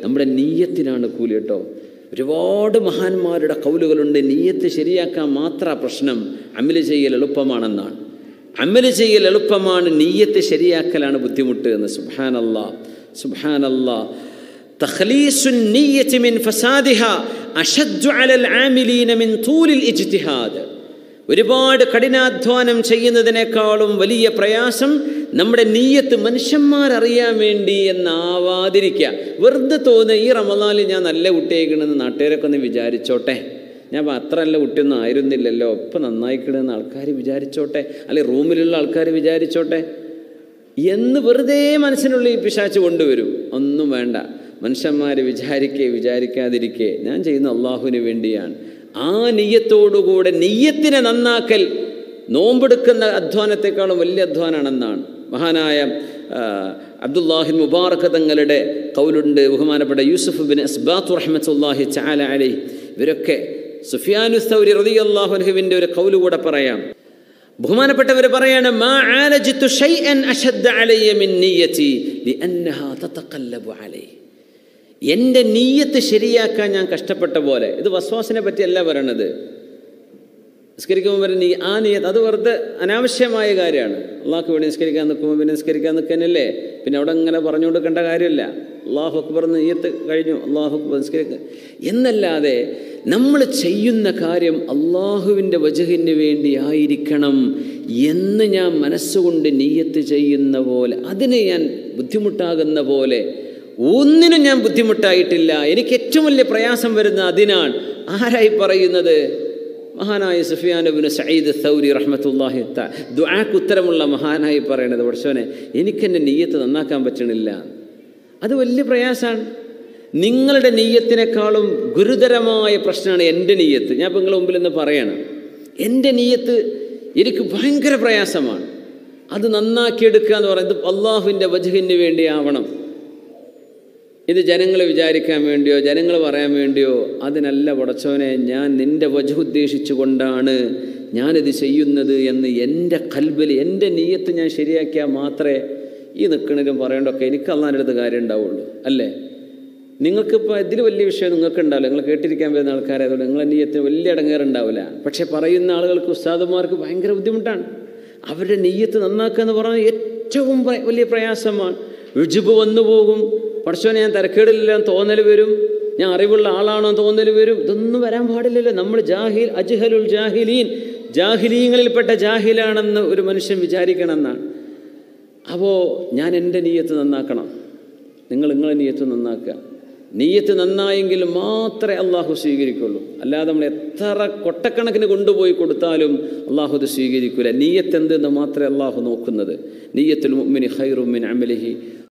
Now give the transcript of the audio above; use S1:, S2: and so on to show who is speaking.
S1: നമ്മുടെ നീയത്തിനാണ് കൂലി കേട്ടോ. ഒരുപാട് മഹാന്മാരുടെ ഖൗലുകളുണ്ട്, നീയത്ത് ശരിയാക്കാൻ മാത്രം പ്രശ്നം, അമല് ചെയ്യൽ എളുപ്പമാണെന്നാണ്. അമല് ചെയ്യൽ എളുപ്പമാണ്, നീയത്ത് ശരിയാക്കലാണ് ബുദ്ധിമുട്ട് എന്ന്. സുബ്ഹാനല്ലാഹ് സുബ്ഹാനല്ലാഹ്. തഖ്ലീസുൻ നിയ്യതി മിൻ ഫസാദിഹാ അശദ്ദു അലൽ ആമിലീന മിൻ തൂലിൽ ഇജ്തിഹാദ്. ഒരുപാട് കഠിനാധ്വാനം ചെയ്യുന്നതിനേക്കാളും വലിയ പ്രയാസം നമ്മുടെ നീയത്ത് മനുഷ്യന്മാരറിയാൻ വേണ്ടി എന്നാവാതിരിക്കുക. വെറുതെ തോന്നുക ഈ റമദാനിൽ ഞാൻ നല്ല കുട്ടിയായിക്കണമെന്ന് നാട്ടുകാരൊക്കെ ഒന്ന് വിചാരിച്ചോട്ടെ, ഞാൻ അത്ര നല്ല കുട്ടിയൊന്നും ആയിരുന്നില്ലല്ലോ, ഇപ്പം നന്നായിക്കണമെന്ന് ആൾക്കാർ വിചാരിച്ചോട്ടെ, അല്ലെങ്കിൽ റൂമിലുള്ള ആൾക്കാർ വിചാരിച്ചോട്ടെ എന്ന് വെറുതെ മനസ്സിനുള്ളിൽ ഈ പിശാച് കൊണ്ടുവരും. ഒന്നും വേണ്ട, മനുഷ്യന്മാർ വിചാരിക്കാതിരിക്കെ ഞാൻ ചെയ്യുന്ന അള്ളാഹുവിന് വേണ്ടിയാണ്. ആ നിയ്യത്തോടുകൂടെ നിയ്യത്തിനെ നന്നാക്കൽ നോമ്പെടുക്കുന്ന അധ്വാനത്തെക്കാളും വലിയ അധ്വാനമാണെന്നാണ് മഹാനായ അബ്ദുല്ലാഹിൻ മുബാറക് തങ്ങളുടെ ഖൗലുണ്ട്. ബഹുമാനപ്പെട്ട യൂസുഫ് ബിൻ അസ്ബാത്ത് റഹ്മത്തുള്ളാഹി തആല അലൈഹി, ഇവരൊക്കെ സുഫിയാനു സൗരി റളിയല്ലാഹു അൻഹുവിൻ്റെ ഒരു ഖൗല് കൂടെ പറയാം. ബഹുമാനപ്പെട്ടവർ പറയാണ്, മാ ആലജതു ഷൈഅൻ അശദ്ദ അലയ്യ മിൻ നിയ്യതി ലിഅന്നഹാ തതഖല്ലബു അലൈഹി. എൻ്റെ നീയത്ത് ശരിയാക്കാൻ ഞാൻ കഷ്ടപ്പെട്ട പോലെ. ഇത് വസ്വാസിനെ പറ്റിയല്ല പറയണത്. നിസ്കരിക്കുമ്പോൾ പറഞ്ഞ ആ നീയത്ത് അത് വെറുതെ അനാവശ്യമായ കാര്യമാണ്. അള്ളാഹ്ക്ക് വേണ്ടി നിസ്കരിക്കാൻ നിൽക്കുമ്പോൾ പിന്നെ നിസ്കരിക്കാൻ നിൽക്കാനല്ലേ, പിന്നെ അവിടെ ഇങ്ങനെ പറഞ്ഞു കൊടുക്കേണ്ട കാര്യമില്ല. അള്ളാഹു അക്ബർ നീയത്ത് കഴിഞ്ഞു, അള്ളാഹു അക്ബർ നിസ്കരിക്കുക എന്നല്ലാതെ നമ്മൾ ചെയ്യുന്ന കാര്യം അള്ളാഹുവിൻ്റെ വജഹിന് വേണ്ടി ആയിരിക്കണം എന്ന് ഞാൻ മനസ്സുകൊണ്ട് നീയത്ത് ചെയ്യുന്ന പോലെ, അതിന് ഞാൻ ബുദ്ധിമുട്ടാകുന്ന പോലെ ഒന്നിനും ഞാൻ ബുദ്ധിമുട്ടായിട്ടില്ല. എനിക്ക് ഏറ്റവും വലിയ പ്രയാസം വരുന്ന അതിനാണ്. ആരായി പറയുന്നത്? മഹാനായ സുഫിയാൻ ഇബ്നു സഈദ് സൗരി റഹ്മത്തുള്ളാഹി തആല, ദുആക്ക് ഉത്തരമുള്ള മഹാനായി പറയണത്, പടച്ചോനെ എനിക്കെൻ്റെ നീയത്ത് നന്നാക്കാൻ പറ്റണില്ല. അത് വലിയ പ്രയാസമാണ്. നിങ്ങളുടെ നീയത്തിനേക്കാളും ഗുരുതരമായ പ്രശ്നമാണ് എൻ്റെ നീയത്ത്. ഞാൻ ഇപ്പോൾ നിങ്ങളുടെ മുമ്പിൽ നിന്ന് പറയണം, എൻ്റെ നീയത്ത് എനിക്ക് ഭയങ്കര പ്രയാസമാണ്. അത് നന്നാക്കിയെടുക്കുക എന്ന് പറയുന്നത് അള്ളാഹുവിൻ്റെ വജ്ഹിന് വേണ്ടി ആവണം. ഇത് ജനങ്ങൾ വിചാരിക്കാൻ വേണ്ടിയോ ജനങ്ങൾ പറയാൻ വേണ്ടിയോ അതിനല്ല പടച്ചോനെ, ഞാൻ നിൻ്റെ വജ്ഹ് ഉദ്ദേശിച്ചു കൊണ്ടാണ് ഞാനിത് ചെയ്യുന്നത് എന്ന് എൻ്റെ ഖൽബിൽ എൻ്റെ നീയത്ത് ഞാൻ ശരിയാക്കിയാൽ മാത്രമേ ഈ നിൽക്കണതിലും പറയേണ്ടതൊക്കെ എനിക്ക് അള്ളാഹിൻ്റെ അടുത്ത് കാര്യം ഉണ്ടാവുള്ളൂ. അല്ലേ? നിങ്ങൾക്കിപ്പോൾ ഇതിൽ വലിയ വിഷയം നിങ്ങൾക്ക് ഉണ്ടാവില്ല, നിങ്ങൾ കേട്ടിരിക്കാൻ വരുന്ന ആൾക്കാരായതുകൊണ്ട് നിങ്ങളെ നീയത്തിന് വലിയ ഇടങ്ങേറുണ്ടാവില്ല. പക്ഷേ പറയുന്ന ആളുകൾക്ക്, ഉസ്താദുമാർക്ക് ഭയങ്കര ബുദ്ധിമുട്ടാണ്. അവരുടെ നീയത്ത് നന്നാക്കുക എന്ന് പറഞ്ഞാൽ ഏറ്റവും വലിയ പ്രയാസമാണ്. ഉജ്ബ് വന്നു പോകും. പടച്ചോനെ ഞാൻ തരക്കേടില്ല തോന്നൽ വരും, ഞാൻ അറിവുള്ള ആളാണോ തോന്നൽ വരും. ഇതൊന്നും വരാൻ പാടില്ലല്ലോ. നമ്മൾ ജാഹിൽ, അജ്ഹലുൽ ജാഹിലീൻ, ജാഹിലീങ്ങളിൽപ്പെട്ട ജാഹിലാണെന്ന് ഒരു മനുഷ്യൻ വിചാരിക്കണം എന്നാണ്. അപ്പോൾ ഞാൻ എൻ്റെ നീയത്ത് നന്നാക്കണം, നിങ്ങൾ നിങ്ങളെ നീയത്ത് നന്നാക്കുക. നീയത്ത് നന്നായെങ്കിൽ മാത്രമേ അള്ളാഹു സ്വീകരിക്കുള്ളൂ. അല്ലാതെ നമ്മൾ എത്ര കൊട്ടക്കണക്കിന് കൊണ്ടുപോയി കൊടുത്താലും അള്ളാഹു അത് സ്വീകരിക്കില്ല. നീയത്ത് എന്തെന്ന് മാത്രമേ അള്ളാഹു നോക്കുന്നത്. നീയത്തുൽ മുഅ്മിനി ഖൈറും മിൻ അമലിഹി